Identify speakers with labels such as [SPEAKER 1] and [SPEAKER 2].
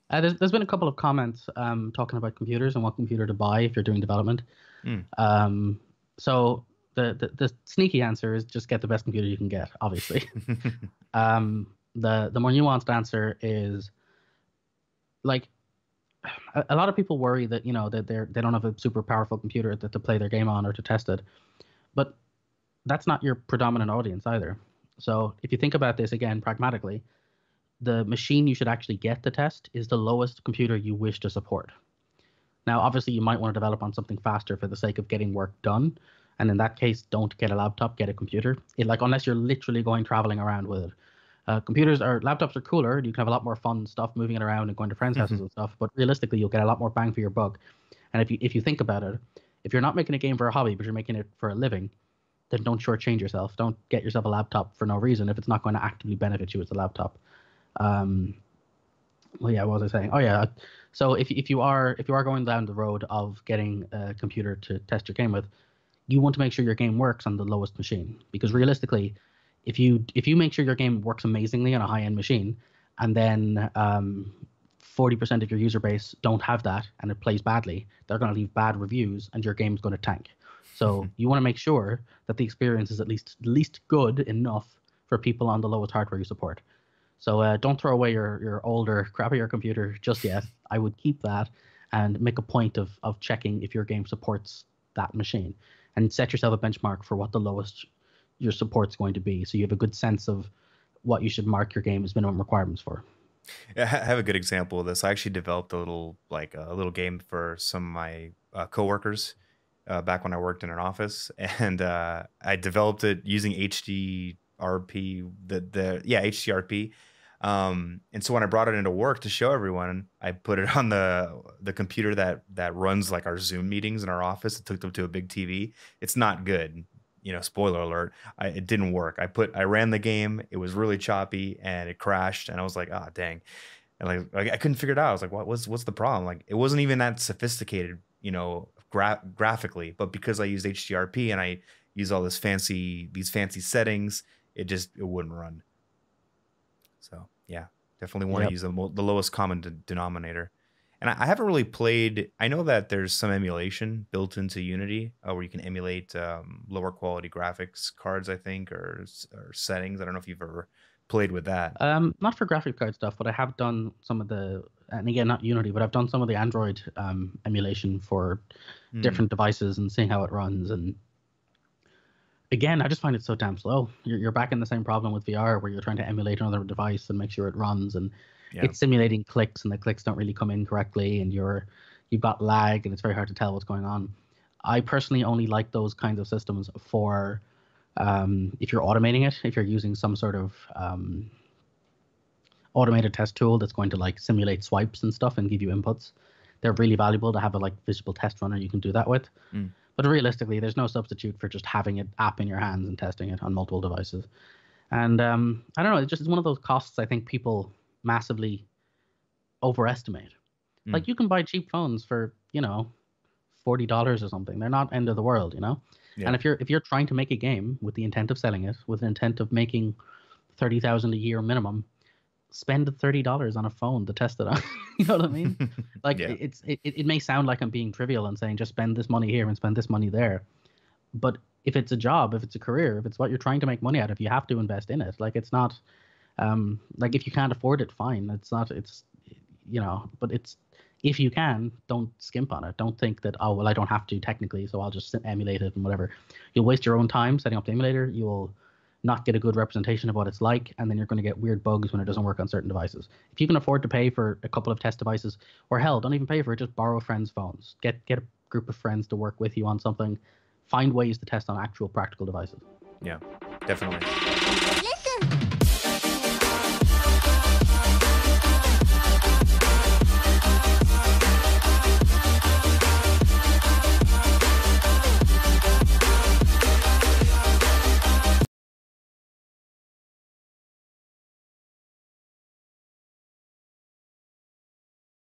[SPEAKER 1] There's been a couple of comments talking about computers and what computer to buy if you're doing development.
[SPEAKER 2] Mm.
[SPEAKER 1] So the sneaky answer is just get the best computer you can get, obviously. The more nuanced answer is like a lot of people worry that that they don't have a super powerful computer to play their game on or to test it, but that's not your predominant audience either. So if you think about this again pragmatically, the machine you should actually get to test is the lowest computer you wish to support. Now, obviously, you might want to develop on something faster for the sake of getting work done. And in that case, don't get a laptop, get a computer. Unless you're literally going traveling around with it. Computers or laptops are cooler. You can have a lot more fun stuff moving it around and going to friends' houses and stuff. But realistically, you'll get a lot more bang for your buck. And if you think about it, if you're not making a game for a hobby, but you're making it for a living, then don't shortchange yourself. Don't get yourself a laptop for no reason if it's not going to actively benefit you as a laptop. Um, well, yeah, what was I saying? Oh, yeah. So if you are going down the road of getting a computer to test your game with, you want to make sure your game works on the lowest machine because realistically, if you make sure your game works amazingly on a high end machine, and then 40% of your user base don't have that and it plays badly, they're going to leave bad reviews and your game's going to tank. So you want to make sure that the experience is at least good enough for people on the lowest hardware you support. So don't throw away your older, crappier computer just yet. I would keep that and make a point of checking if your game supports that machine and set yourself a benchmark for what the lowest your support's going to be. So you have a good sense of what you should mark your game as minimum requirements for.
[SPEAKER 2] I have a good example of this. I actually developed a little game for some of my coworkers back when I worked in an office, and I developed it using HDRP. HDRP. And so when I brought it into work to show everyone, I put it on the computer that runs like our Zoom meetings in our office. It took them to a big TV. It's not good. Spoiler alert. It didn't work. I ran the game. It was really choppy and it crashed. And I was like, ah, dang. And like I couldn't figure it out. I was like, what's the problem? Like it wasn't even that sophisticated, graphically, but because I used HDRP and I use all these fancy settings, it wouldn't run. So yeah, definitely want to
[SPEAKER 1] Yep.
[SPEAKER 2] use the lowest common denominator. And I haven't really played. I know that there's some emulation built into Unity where you can emulate lower quality graphics cards, I think, or settings. I don't know if you've ever played with that.
[SPEAKER 1] Not for graphic card stuff, but I have done some of and again, not Unity, but I've done some of the Android emulation for
[SPEAKER 2] Hmm.
[SPEAKER 1] different devices and seeing how it runs. And again, I just find it so damn slow. You're back in the same problem with VR where you're trying to emulate another device and make sure it runs, and
[SPEAKER 2] Yeah.
[SPEAKER 1] it's simulating clicks, and the clicks don't really come in correctly, and you've got lag, and it's very hard to tell what's going on. I personally only like those kinds of systems for if you're automating it, if you're using some sort of automated test tool that's going to like simulate swipes and stuff and give you inputs. They're really valuable to have a like visible test runner you can do that with.
[SPEAKER 2] Mm.
[SPEAKER 1] But realistically, there's no substitute for just having an app in your hands and testing it on multiple devices. And I don't know, it's just one of those costs I think people massively overestimate.
[SPEAKER 2] Mm.
[SPEAKER 1] Like you can buy cheap phones for, $40 or something. They're not end of the world. And
[SPEAKER 2] Yeah.
[SPEAKER 1] if you're trying to make a game with the intent of selling it, with the intent of making 30,000 a year minimum, spend $30 on a phone to test it on. You know what I mean? Like
[SPEAKER 2] Yeah.
[SPEAKER 1] it may sound like I'm being trivial and saying just spend this money here and spend this money there, but if it's a job, if it's a career, if it's what you're trying to make money out of, you have to invest in it. Like it's not like if you can't afford it, fine. It's not. But it's if you can, don't skimp on it. Don't think that, oh well, I don't have to technically, so I'll just emulate it and whatever. You'll waste your own time setting up the emulator. You'll not get a good representation of what it's like, and then you're going to get weird bugs when it doesn't work on certain devices. If you can afford to pay for a couple of test devices, or hell, don't even pay for it, just borrow friends' phones. Get a group of friends to work with you on something. Find ways to test on actual practical devices.
[SPEAKER 2] Yeah. Definitely.
[SPEAKER 3] Listen.